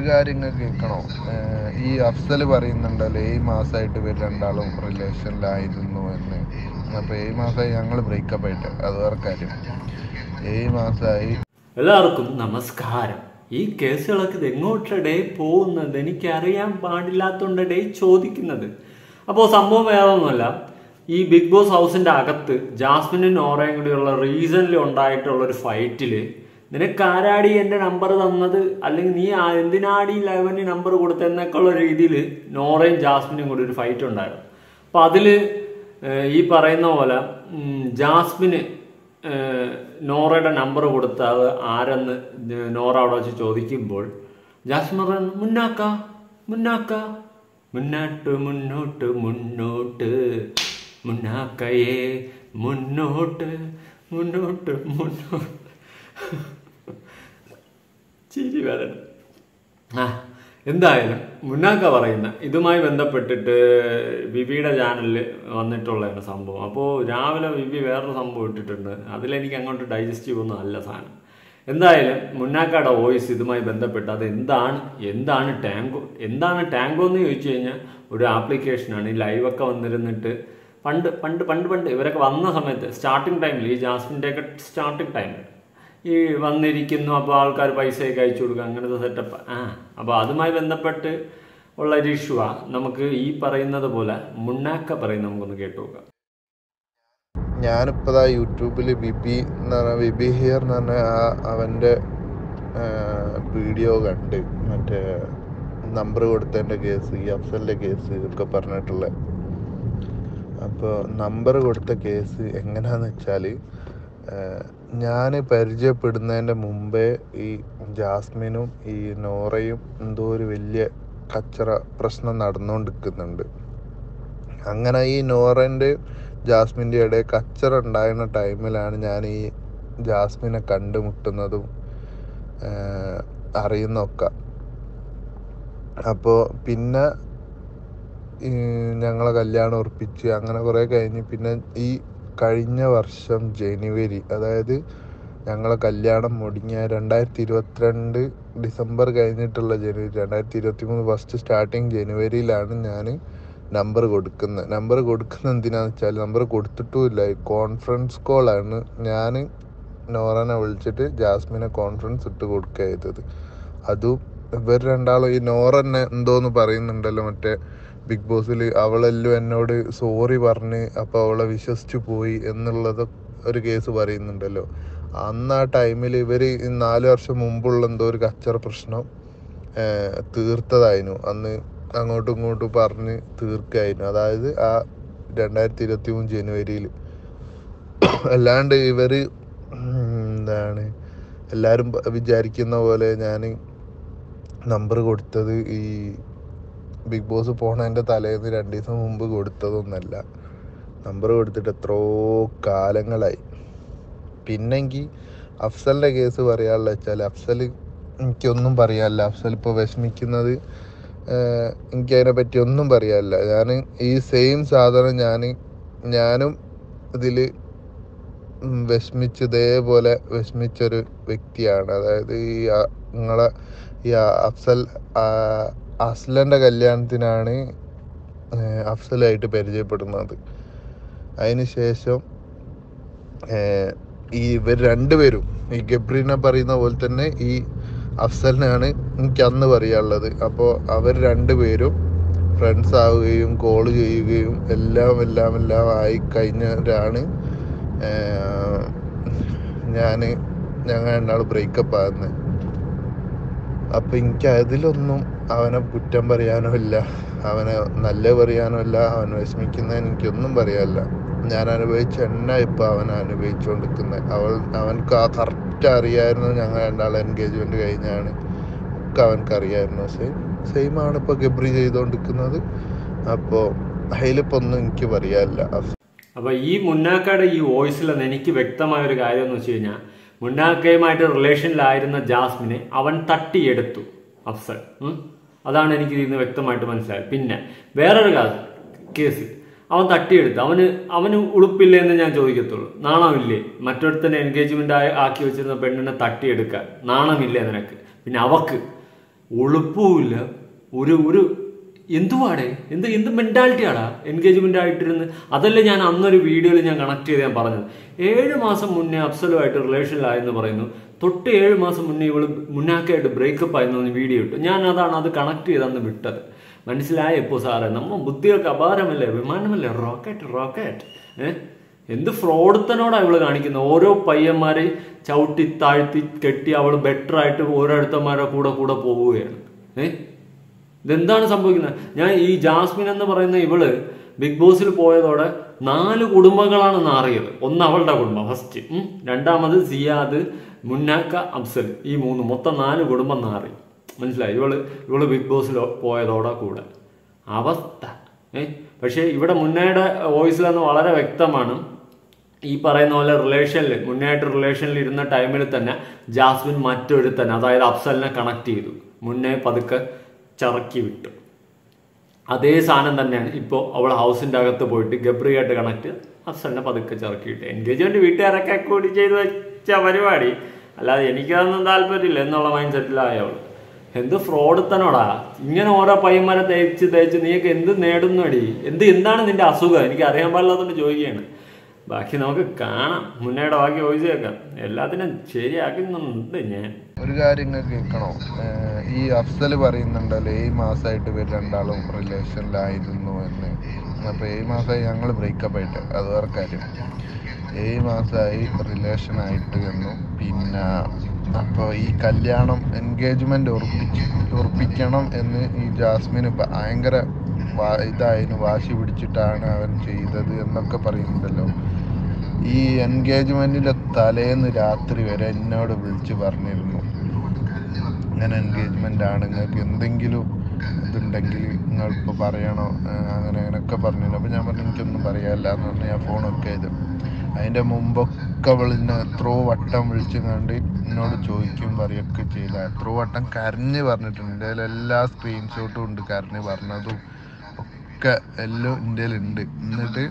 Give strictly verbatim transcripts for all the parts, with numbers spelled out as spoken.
ഒരു കാര്യം ഇങ്ങനെ കേൾക്കണോ? ഈ അഫ്സൽ പറയുന്നുണ്ടല്ലോ ഏഴ് മാസമായിട്ട് ഇവർ രണ്ടാളും റിലേഷനിലായിരുന്നു എന്ന്. അപ്പോൾ ഏഴ് മാസമായി ഞങ്ങൾ ബ്രേക്കപ്പ് ആയിട്ട്, അത് വേറെ കാര്യം. ഏഴ് മാസമായി. എല്ലാവർക്കും നമസ്കാരം. ഈ കേസുകളൊക്കെ ഇത് എങ്ങോട്ടേ പോകുന്നത് എനിക്കറിയാൻ പാടില്ലാത്തതുകൊണ്ടേ ചോദിക്കുന്നത്. അപ്പോൾ സംഭവം വേറൊന്നുമല്ല, ഈ ബിഗ് ബോസ് ഹൗസിന്റെ അകത്ത് ജാസ്മിനും നോറയും കൂടിയുള്ള റീസൺലി ഉണ്ടായിട്ടുള്ള ഒരു ഫൈറ്റില് നിനക്ക് ആരാടി എന്റെ നമ്പർ തന്നത്, അല്ലെങ്കിൽ നീ എന്തിനാടി ലെവന് നമ്പർ കൊടുത്തെന്നൊക്കെയുള്ള രീതിയിൽ നോറയും ജാസ്മിനും കൂടി ഒരു ഫൈറ്റ് ഉണ്ടായിരുന്നു. അപ്പൊ അതില് ഈ പറയുന്ന പോലെ ജാസ്മിന് നോറയുടെ നമ്പർ കൊടുത്ത അത് ആരെന്ന് നോറ അവിടെ വെച്ച് ചോദിക്കുമ്പോൾ ജാസ്മിൻ പറഞ്ഞു മുന്നാക്ക മുന്നാക്ക മുന്നോട്ട് മുന്നോട്ട് മുന്നോട്ട് മുന്നാക്കയെ മുന്നോട്ട് മുന്നോട്ട് മുന്നോട്ട് ചിരി വരണം. ആ എന്തായാലും മുന്നാക്ക പറയുന്ന ഇതുമായി ബന്ധപ്പെട്ടിട്ട് വിവിയുടെ ചാനലിൽ വന്നിട്ടുള്ളതാണ് സംഭവം. അപ്പോൾ രാവിലെ വിവി വേറൊരു സംഭവം ഇട്ടിട്ടുണ്ട്, അതിലെനിക്ക് അങ്ങോട്ട് ഡൈജസ്റ്റീവ് ഒന്നും അല്ല സാധനം. എന്തായാലും മുന്നാക്കയുടെ വോയിസ് ഇതുമായി ബന്ധപ്പെട്ട് അത് എന്താണ് എന്താണ് ടാങ്കോ എന്താണ് ടാങ്കോ എന്ന് ചോദിച്ചു കഴിഞ്ഞാൽ ഒരു ആപ്ലിക്കേഷനാണ്. ഈ ലൈവൊക്കെ വന്നിരുന്നിട്ട് പണ്ട് പണ്ട് പണ്ട് പണ്ട് ഇവരൊക്കെ വന്ന സമയത്ത് സ്റ്റാർട്ടിങ് ടൈമിൽ, ഈ ജാസ്മിൻ്റെയൊക്കെ സ്റ്റാർട്ടിങ് ടൈമിൽ ഈ വന്നിരിക്കുന്നു, അപ്പോൾ ആൾക്കാർ പൈസയൊക്കെ അയച്ചു കൊടുക്കുക, അങ്ങനത്തെ സെറ്റപ്പ്. ആ അപ്പോൾ അതുമായി ബന്ധപ്പെട്ട് ഉള്ള ഒരു ഇഷ്യൂവാ. നമുക്ക് ഈ പറയുന്നത് പോലെ മുന്നാക്ക പറയും, നമുക്കൊന്ന് കേട്ടു നോക്കാം. ഞാനിപ്പോൾ യൂട്യൂബിൽ ബിബി എന്ന് പറഞ്ഞാൽ ബിബി ഹിയർ എന്ന് പറഞ്ഞാൽ അവൻ്റെ വീഡിയോ കണ്ട്, മറ്റേ നമ്പർ കൊടുത്തതിൻ്റെ കേസ്, ഈ അഫ്സലിൻ്റെ കേസ് ഒക്കെ പറഞ്ഞിട്ടുള്ള. അപ്പോൾ നമ്പർ കൊടുത്ത കേസ് എങ്ങനെയാണെന്ന് വെച്ചാൽ, ഞാൻ പരിചയപ്പെടുന്നതിൻ്റെ മുമ്പേ ഈ ജാസ്മിനും ഈ നോറയും എന്തോ ഒരു വലിയ കച്ചറ പ്രശ്നം നടന്നുകൊണ്ടിരിക്കുന്നുണ്ട്. അങ്ങനെ ഈ നോറൻ്റെ ജാസ്മിൻ്റെ ഇടയിൽ കച്ചറ ഉണ്ടായിരുന്ന ടൈമിലാണ് ഞാൻ ഈ ജാസ്മിനെ കണ്ടുമുട്ടുന്നതും അറിയുന്നൊക്കെ. അപ്പോൾ പിന്നെ ഞങ്ങളെ കല്യാണം ഉറപ്പിച്ച് അങ്ങനെ കുറേ കഴിഞ്ഞ് പിന്നെ ഈ കഴിഞ്ഞ വർഷം ജനുവരി, അതായത് ഞങ്ങളെ കല്യാണം മുടങ്ങിയ രണ്ടായിരത്തി ഇരുപത്തിരണ്ട് ഡിസംബർ കഴിഞ്ഞിട്ടുള്ള ജനുവരി, രണ്ടായിരത്തി ഇരുപത്തി മൂന്ന് ഫസ്റ്റ് സ്റ്റാർട്ടിങ് ജനുവരിയിലാണ് ഞാൻ നമ്പർ കൊടുക്കുന്നത്. നമ്പർ കൊടുക്കുന്നത് എന്തിനാന്ന് വെച്ചാൽ നമ്പർ കൊടുത്തിട്ടുമില്ല, കോൺഫറൻസ് കോളാണ്. ഞാൻ നോറനെ വിളിച്ചിട്ട് ജാസ്മിനെ കോൺഫറൻസ് ഇട്ട് കൊടുക്കുക ചെയ്തത്. അതും ഇവർ രണ്ടാളും ഈ നോറന്നെ എന്തോന്ന് പറയുന്നുണ്ടല്ലോ മറ്റേ ബിഗ് ബോസിൽ, അവളെല്ലാം എന്നോട് സോറി പറഞ്ഞ് അപ്പോൾ അവളെ വിശ്വസിച്ചു പോയി എന്നുള്ളത് ഒരു കേസ് പറയുന്നുണ്ടല്ലോ. അന്ന് ആ ടൈമിൽ ഇവർ നാല് വർഷം മുമ്പുള്ള എന്തോ ഒരു കച്ചറ പ്രശ്നം തീർത്തതായിരുന്നു. അന്ന് അങ്ങോട്ടും ഇങ്ങോട്ടും പറഞ്ഞ് തീർക്കായിരുന്നു, അതായത് ആ രണ്ടായിരത്തി ഇരുപത്തി മൂന്ന് ജനുവരിയിൽ. അല്ലാണ്ട് ഇവർ എന്താണ് എല്ലാവരും വിചാരിക്കുന്ന പോലെ ഞാൻ നമ്പർ കൊടുത്തത് ഈ ബിഗ് ബോസ് പോണതിൻ്റെ തലേന്ന് രണ്ട് ദിവസം മുമ്പ് കൊടുത്തതൊന്നല്ല. നമ്പർ കൊടുത്തിട്ട് എത്രയോ കാലങ്ങളായി. പിന്നെങ്കിൽ അഫ്സലിൻ്റെ കേസ് പറയാനുള്ള വെച്ചാൽ, അഫ്സൽ എനിക്കൊന്നും പറയാനില്ല. അഫ്സൽ ഇപ്പോൾ വിഷമിക്കുന്നത് എനിക്കതിനെ പറ്റി ഒന്നും പറയാനില്ല. ഞാൻ ഈ സെയിം സാധനം ഞാൻ ഞാനും ഇതിൽ വിഷമിച്ച് ഇതേപോലെ വിഷമിച്ചൊരു വ്യക്തിയാണ്. അതായത് ഈ നിങ്ങളെ ഈ അഫ്സൽ അസ്ലൻ്റെ കല്യാണത്തിനാണ് അഫ്സലായിട്ട് പരിചയപ്പെടുന്നത്. അതിന് ശേഷം ഈ ഇവർ രണ്ടുപേരും ഈ ഗബ്രീനെ പറയുന്ന പോലെ തന്നെ ഈ അഫ്സലിനാണ് എനിക്ക് അന്ന് പറയാനുള്ളത്. അപ്പോൾ അവർ രണ്ടുപേരും ഫ്രണ്ട്സ് ആവുകയും കോൾ ചെയ്യുകയും എല്ലാം എല്ലാം എല്ലാം ആയി കഴിഞ്ഞവരാണ് ഞാൻ ഞങ്ങൾ രണ്ടാൾ ബ്രേക്കപ്പ് ആകുന്നത്. അപ്പം എനിക്ക് അതിലൊന്നും അവനെ കുറ്റം പറയാനോ ഇല്ല, അവനെ നല്ല പറയാനോ ഇല്ല, അവൻ വിഷമിക്കുന്നതിന് എനിക്കൊന്നും പറയാനില്ല. ഞാൻ അനുഭവിച്ച എണ്ണ ഇപ്പം അവൻ അനുഭവിച്ചുകൊണ്ടിരിക്കുന്നത്. അവൾ അവനക്ക് ആ കറക്റ്റ് അറിയായിരുന്നു ഞങ്ങൾ രണ്ടാൾ എൻഗേജ്മെൻറ്റ് കഴിഞ്ഞാണ് ഒക്കെ അവനക്ക് അറിയായിരുന്നു. സെയിം സെയിമാണ് ഇപ്പോൾ ഗബ്രി ചെയ്തുകൊണ്ടിരിക്കുന്നത്. അപ്പോൾ അതിലിപ്പോൾ ഒന്നും എനിക്ക് പറയാനില്ല. അപ്പോൾ ഈ മുന്നാക്കയുടെ ഈ വോയിസിലെന്ന് എനിക്ക് വ്യക്തമായ ഒരു കാര്യം എന്ന് വെച്ച് കഴിഞ്ഞാൽ, മുന്നാക്കയുമായിട്ട് റിലേഷനിലായിരുന്ന ജാസ്മിനെ അവൻ തട്ടിയെടുത്തു അഫ്സൽ. അതാണ് എനിക്ക് ഇതിൽ നിന്ന് വ്യക്തമായിട്ട് മനസ്സിലായത്. പിന്നെ വേറൊരു കേസ്, അവൻ തട്ടിയെടുത്ത് അവന് അവന് ഉളുപ്പില്ലേ എന്ന് ഞാൻ ചോദിക്കത്തുള്ളൂ. നാണമില്ലേ മറ്റൊരുത്തന്നെ എൻഗേജ്മെന്റ് ആക്കി വെച്ചിരുന്ന പെണ്ണിനെ തട്ടിയെടുക്കാൻ? നാണമില്ലേ നിനക്ക്? പിന്നെ അവക്ക് ഒളുപ്പുമില്ല, ഒരു ഒരു എന്തുവാടേ, എന്ത് എന്ത് മെന്റാലിറ്റിയാടാ എൻഗേജ്മെന്റ് ആയിട്ടിരുന്ന്. അതല്ലേ ഞാൻ അന്നൊരു വീഡിയോയിൽ ഞാൻ കണക്ട് ചെയ്ത് ഞാൻ പറഞ്ഞത്. ഏഴ് മാസം മുന്നേ അഫ്സലുമായിട്ട് റിലേഷനിലായെന്ന് പറയുന്നു. തൊട്ട് ഏഴ് മാസം മുന്നേ ഇവള് മുന്നാക്കായിട്ട് ബ്രേക്കപ്പ് ആയിരുന്നു വീഡിയോ ഇട്ടു. ഞാൻ അതാണ് അത് കണക്ട് ചെയ്ത് അന്ന് വിട്ടത്. മനസ്സിലായപ്പോ സാറേ, നമ്മ ബുദ്ധിയൊക്കെ അപാരമല്ലേ, വിമാനമല്ലേ, റോക്കറ്റ് റോക്കറ്റ് ഏഹ് എന്ത് ഫ്രോഡത്തനോടാ ഇവള് കാണിക്കുന്നത്. ഓരോ പയ്യന്മാരെ ചവിട്ടി താഴ്ത്തി കെട്ടി അവള് ബെറ്റർ ആയിട്ട് ഓരോരുത്തന്മാരുടെ കൂടെ കൂടെ പോവുകയാണ്. ഏഹ് ഇതെന്താണ് സംഭവിക്കുന്നത്? ഞാൻ ഈ ജാസ്മിൻ എന്ന് പറയുന്ന ഇവള് ബിഗ് ബോസിൽ പോയതോടെ നാല് കുടുംബങ്ങളാണ് നാറിയത്. ഒന്ന് അവളുടെ കുടുംബം ഫസ്റ്റ്, രണ്ടാമത് സിയാദ്, മുന്നാക്ക, അഫ്സൽ, ഈ മൂന്ന്, മൊത്തം നാല് കുടുംബം നാറി. മനസ്സിലായി? ഇവള് ഇവള് ബിഗ് ബോസിൽ പോയതോടെ കൂടെ അവസ്ഥ. ഏഹ് പക്ഷെ ഇവിടെ മുന്നയുടെ വോയിസിൽ നിന്ന് വളരെ വ്യക്തമാണ്. ഈ പറയുന്ന പോലെ റിലേഷനിൽ മുന്നേയായിട്ട് റിലേഷനിൽ ഇരുന്ന ടൈമിൽ തന്നെ ജാസ്മിൻ മറ്റൊരുത്തൻ, അതായത് അഫ്സലിനെ കണക്ട് ചെയ്തു. മുന്നേ പതുക്കെ ചറക്കി വിട്ടു. അതേ സാധനം തന്നെയാണ് ഇപ്പോൾ അവൾ ഹൗസിൻ്റെ അകത്ത് പോയിട്ട് ഗബ്രിയായിട്ട് കണക്ട് അഫ്സലിനെ പതുക്കെ ചറക്കിയിട്ട് എൻഗേജ്മെന്റ് വീട്ടുകാരൊക്കെ കൂടി ചെയ്ത് വെച്ച പരിപാടി. അല്ലാതെ എനിക്കതൊന്നും താല്പര്യമില്ല എന്നുള്ള മൈൻഡ് സെറ്റിലായ അവൾ. എന്ത് ഫ്രോഡത്തനോടാ ഇങ്ങനെ ഓരോ പയ്യന്മാരെ തേച്ച് തേച്ച് നീയൊക്കെ എന്ത് നേടുന്നടി? എന്ത് എന്താണ് നിന്റെ അസുഖം? എനിക്ക് അറിയാൻ പാടില്ലാത്തതുകൊണ്ട് ചോദിക്കുകയാണ്. ബാക്കി നമുക്ക് കാണാം, മുന്നേടെ ബാക്കി വോയിസ് കേൾക്കാം. എല്ലാത്തിനും ശരിയാക്കുന്നുണ്ട് ഞാൻ. ഒരു കാര്യം ഇങ്ങനെ കേൾക്കണോ? ഈ അഫ്സൽ പറയുന്നുണ്ടല്ലോ ഏഴ് മാസമായിട്ട് ഇവർ രണ്ടാളും റിലേഷനിലായിരുന്നു എന്ന്. അപ്പോൾ ഏഴ് മാസമായി ഞങ്ങൾ ബ്രേക്കപ്പ് ആയിട്ട്, അത് വേറെ കാര്യം. ഏഴ് മാസമായി റിലേഷനായിട്ട് എന്നും പിന്നെ അപ്പോൾ ഈ കല്യാണം എൻഗേജ്മെന്റ് ഉറപ്പിച്ച് ഉറപ്പിക്കണം എന്ന് ഈ ജാസ്മിന് ഭയങ്കര ഇതായിരുന്നു, വാശി പിടിച്ചിട്ടാണ് അവൻ ചെയ്തത് എന്നൊക്കെ പറയുന്നുണ്ടല്ലോ. ഈ എൻഗേജ്മെന്റിന്റെ തലേന്ന് രാത്രി വരെ എന്നോട് വിളിച്ച് പറഞ്ഞിരുന്നു, ഇങ്ങനെ എൻഗേജ്മെന്റ് ആണ്, നിങ്ങൾക്ക് എന്തെങ്കിലും ഇതുണ്ടെങ്കിൽ നിങ്ങൾ ഇപ്പോൾ പറയണോ, അങ്ങനെ അങ്ങനെയൊക്കെ പറഞ്ഞിരുന്നു. അപ്പോൾ ഞാൻ പറഞ്ഞു എനിക്കൊന്നും പറയാനില്ല എന്ന് പറഞ്ഞ് ഞാൻ ഫോണൊക്കെ ചെയ്തു. അതിൻ്റെ മുമ്പൊക്കെ അവളിന്നെ എത്രയോ വട്ടം വിളിച്ചു കണ്ട് എന്നോട് ചോദിക്കും പറയുകയൊക്കെ ചെയ്യില്ല. എത്രയോ വട്ടം കരഞ്ഞ് പറഞ്ഞിട്ടുണ്ട്. എൻ്റെ എല്ലാ സ്ക്രീൻഷോട്ടും ഉണ്ട്, കരഞ്ഞ് പറഞ്ഞതും ഒക്കെ എല്ലാം എൻ്റെ ഉണ്ട്. എന്നിട്ട്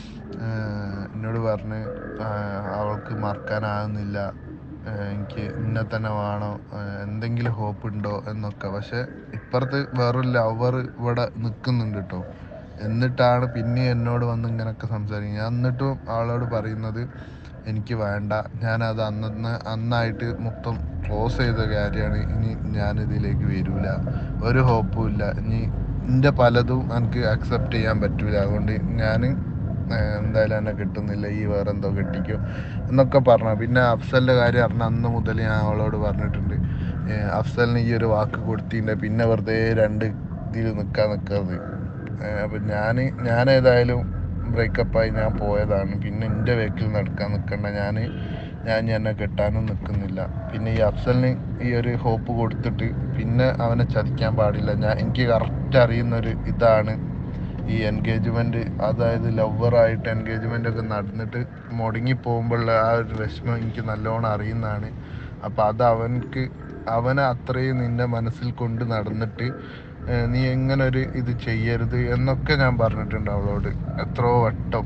എന്നോട് പറഞ്ഞ് അവൾക്ക് മറക്കാനാകുന്നില്ല, എനിക്ക് ഇന്നെ തന്നെ വേണോ, എന്തെങ്കിലും ഹോപ്പ് ഉണ്ടോ എന്നൊക്കെ. പക്ഷെ ഇപ്പുറത്ത് വേറൊരു ലവർ ഇവിടെ നിൽക്കുന്നുണ്ട് കേട്ടോ. എന്നിട്ടാണ് പിന്നെ എന്നോട് വന്ന് ഇങ്ങനെയൊക്കെ സംസാരിക്കുന്നത്. ഞാൻ എന്നിട്ടും അവളോട് പറയുന്നത് എനിക്ക് വേണ്ട, ഞാനത് അന്നന്ന് അന്നായിട്ട് മൊത്തം ക്ലോസ് ചെയ്ത കാര്യമാണ്, ഇനി ഞാനിതിലേക്ക് വരില്ല, ഒരു ഹോപ്പും ഇല്ല, ഇനി എൻ്റെ പലതും എനിക്ക് അക്സെപ്റ്റ് ചെയ്യാൻ പറ്റൂല, അതുകൊണ്ട് ഞാൻ എന്തായാലും എന്നെ കിട്ടുന്നില്ല, ഈ വേറെ എന്തോ കെട്ടിക്കോ എന്നൊക്കെ പറഞ്ഞു. പിന്നെ അഫ്സലിൻ്റെ കാര്യം പറഞ്ഞ അന്ന് മുതൽ ഞാൻ അവളോട് പറഞ്ഞിട്ടുണ്ട്, അഫ്സലിന് ഈ ഒരു വാക്ക് കൊടുത്തിട്ടുണ്ട്, പിന്നെ വെറുതെ രണ്ട് ഇതിൽ നിൽക്കാൻ നിൽക്കരുത്. അപ്പം ഞാൻ ഞാനേതായാലും ബ്രേക്കപ്പായി ഞാൻ പോയതാണ്, പിന്നെ എൻ്റെ വേക്കിൽ നടക്കാൻ നിൽക്കണ്ട, ഞാൻ ഞാൻ എന്നെ കെട്ടാനും നിൽക്കുന്നില്ല. പിന്നെ ഈ അഫ്സലിന് ഈ ഒരു ഹോപ്പ് കൊടുത്തിട്ട് പിന്നെ അവനെ ചതിക്കാൻ പാടില്ല. ഞാൻ എനിക്ക് കറക്റ്റ് അറിയുന്നൊരു ഇതാണ് ഈ എൻഗേജ്മെൻറ്റ്, അതായത് ലവറായിട്ട് എൻഗേജ്മെൻ്റ് ഒക്കെ നടന്നിട്ട് മുടങ്ങി പോകുമ്പോഴുള്ള ആ ഒരു വിഷമം എനിക്ക് നല്ലോണം അറിയുന്നതാണ്. അപ്പം അത് അവനക്ക് അവനെ അത്രയും നിൻ്റെ മനസ്സിൽ കൊണ്ട് നടന്നിട്ട് നീ എങ്ങനെ ഒരു ഇത് ചെയ്യരുത് എന്നൊക്കെ ഞാൻ പറഞ്ഞിട്ടുണ്ട് അവളോട് എത്രയോ വട്ടം.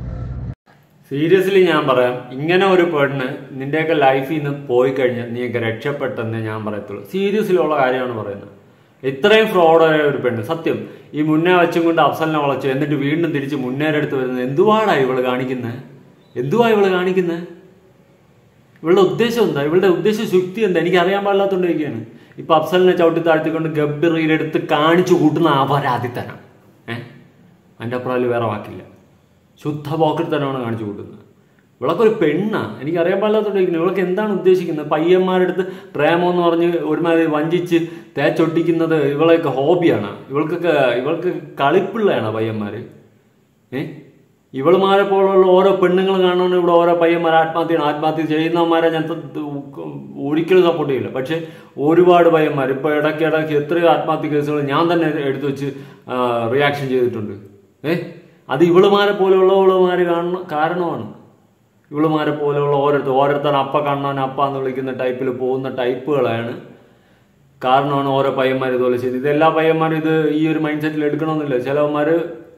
സീരിയസ്ലി ഞാൻ പറയാം, ഇങ്ങനെ ഒരു പെണ്ണ് നിന്റെയൊക്കെ ലൈഫിൽ നിന്ന് പോയി കഴിഞ്ഞാൽ നീയൊക്കെ രക്ഷപ്പെട്ടെന്നേ ഞാൻ പറയത്തുള്ളൂ. സീരിയസ്ലി ഉള്ള കാര്യമാണ് പറയുന്നത്. ഇത്രയും ഫ്രോഡായ ഒരു പെണ്ണ്, സത്യം ഈ മുന്നേ വെച്ചും കൊണ്ട് അഫ്സലിനെ വളച്ചു, എന്നിട്ട് വീണ്ടും തിരിച്ച് മുന്നേരെടുത്ത് വരുന്നത് എന്തുവാടാ ഇവള് കാണിക്കുന്നത്? എന്തുവാ ഇവള് കാണിക്കുന്നത്? ഇവളുടെ ഉദ്ദേശം എന്താ? ഇവളുടെ ഉദ്ദേശ ശുക്തി എന്താ? എനിക്ക് അറിയാൻ പാടില്ലാത്തോണ്ടിരിക്കുകയാണ്. ഇപ്പൊ അഫ്സലിനെ ചവിട്ടി താഴ്ത്തിക്കൊണ്ട് ഗബ്ബിറിയിലെടുത്ത് കാണിച്ചു കൂട്ടുന്ന അപരാധിത്തനം. ഏഹ് അതിൻ്റെ അപ്പുറം വേറെ വാക്കില്ല. ശുദ്ധ പോക്കറ്റിത്തനമാണ് കാണിച്ചു കൂട്ടുന്നത്. ഇവളൊക്കെ ഒരു പെണ്ണാ, എനിക്കറിയാൻ പാടില്ലാത്തോണ്ടിരിക്കുന്നത്. ഇവളൊക്കെ എന്താണ് ഉദ്ദേശിക്കുന്നത്? പയ്യന്മാരുടെ അടുത്ത് പ്രേമം എന്ന് പറഞ്ഞ് ഒരുമാതിരി വഞ്ചിച്ച് തേച്ചൊട്ടിക്കുന്നത് ഇവളെയൊക്കെ ഹോബിയാണ്. ഇവൾക്കൊക്കെ ഇവൾക്ക് കളിപ്പിള്ളയാണ് പയ്യന്മാര്. ഏഹ് ഇവളുമാരെ പോലുള്ള ഓരോ പെണ്ണുങ്ങൾ കാണുകൊണ്ട് ഇവിടെ ഓരോ പയ്യന്മാർ ആത്മഹത്യയാണ്. ആത്മഹത്യ ചെയ്യുന്നവന്മാരെ ഞാൻ ഒരിക്കലും സപ്പോർട്ട് ചെയ്യില്ല. പക്ഷെ ഒരുപാട് പയ്യന്മാർ ഇപ്പൊ ഇടയ്ക്ക് ഇടയ്ക്ക് എത്രയോ ആത്മഹത്യ കേസുകൾ ഞാൻ തന്നെ എടുത്തു വെച്ച് റിയാക്ഷൻ ചെയ്തിട്ടുണ്ട്. ഏഹ് അത് ഇവളുമാരെ പോലെയുള്ളവളുമാര് കാണുന്ന കാരണമാണ്. ഇവളുമാരെ പോലെയുള്ള ഓരോരുത്തർ ഓരോരുത്തർ അപ്പ കണ്ണവൻ അപ്പ എന്ന് വിളിക്കുന്ന ടൈപ്പിൽ പോകുന്ന ടൈപ്പുകളാണ് കാരണമാണ് ഓരോ പയ്യന്മാർ ഇതുപോലെ ചെയ്യുന്നത്. ഇതെല്ലാ പയ്യന്മാരും ഇത് ഈ ഒരു മൈൻഡ് സെറ്റിൽ എടുക്കണമെന്നില്ല. ചിലവന്മാര്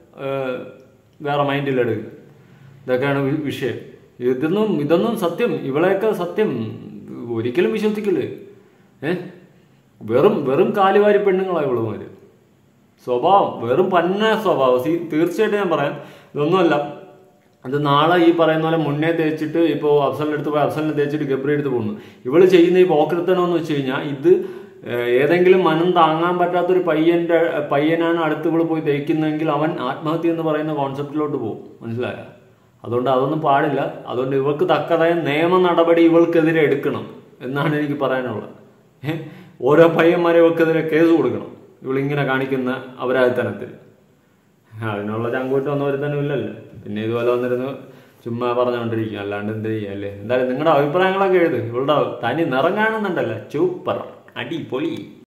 വേറെ മൈൻഡിലെടുക്കും. ഇതൊക്കെയാണ് വിഷയം. ഇതൊന്നും ഇതൊന്നും സത്യം ഇവളെയൊക്കെ സത്യം ഒരിക്കലും വിശ്വസിക്കില്ലേ. ഏഹ് വെറും വെറും കാലുവാരി പെണ്ണുങ്ങളാണ് ഇവളുമാര്. സ്വഭാവം വെറും പന്ന സ്വഭാവം. സീ തീർച്ചയായിട്ടും ഞാൻ പറയാം, ഇതൊന്നുമല്ല, അത് നാളെ ഈ പറയുന്ന പോലെ മുന്നേ തേച്ചിട്ട് ഇപ്പോൾ അഫ്സലിൻ്റെ അടുത്ത് പോയി അഫ്സലിനെ തേച്ചിട്ട് ഗബ്രി എടുത്ത് പോകുന്നു. ഇവള് ചെയ്യുന്ന ഈ പോക്കൃത്തനം എന്ന് വെച്ച് കഴിഞ്ഞാൽ, ഇത് ഏതെങ്കിലും മനം താങ്ങാൻ പറ്റാത്തൊരു പയ്യന്റെ പയ്യനാണ് അടുത്ത് ഇവള് പോയി തേക്കുന്നതെങ്കിൽ അവൻ ആത്മഹത്യ എന്ന് പറയുന്ന കോൺസെപ്റ്റിലോട്ട് പോകും. മനസ്സിലായ? അതുകൊണ്ട് അതൊന്നും പാടില്ല. അതുകൊണ്ട് ഇവൾക്ക് തക്കതായ നിയമ നടപടി ഇവൾക്കെതിരെ എടുക്കണം എന്നാണ് എനിക്ക് പറയാനുള്ളത്. ഏഹ് ഓരോ പയ്യന്മാരെ ഇവൾക്കെതിരെ കേസ് കൊടുക്കണം, ഇവളിങ്ങനെ കാണിക്കുന്ന അപരാധത്തനത്തിൽ. അതിനുള്ള ചങ്കൂറ്റൊന്നും ഒരുത്തനും ഇല്ലല്ലോ. പിന്നെ ഇതുപോലെ വന്നിരുന്നു ചുമ്മാ പറഞ്ഞുകൊണ്ടിരിക്കും, അല്ലാണ്ട് എന്ത് ചെയ്യുക അല്ലേ? എന്തായാലും നിങ്ങളുടെ അഭിപ്രായങ്ങളൊക്കെ എഴുത്. ഇവളുടെ തനി നിറം കാണുന്നുണ്ടല്ലോ, സൂപ്പർ, അടിപൊളി.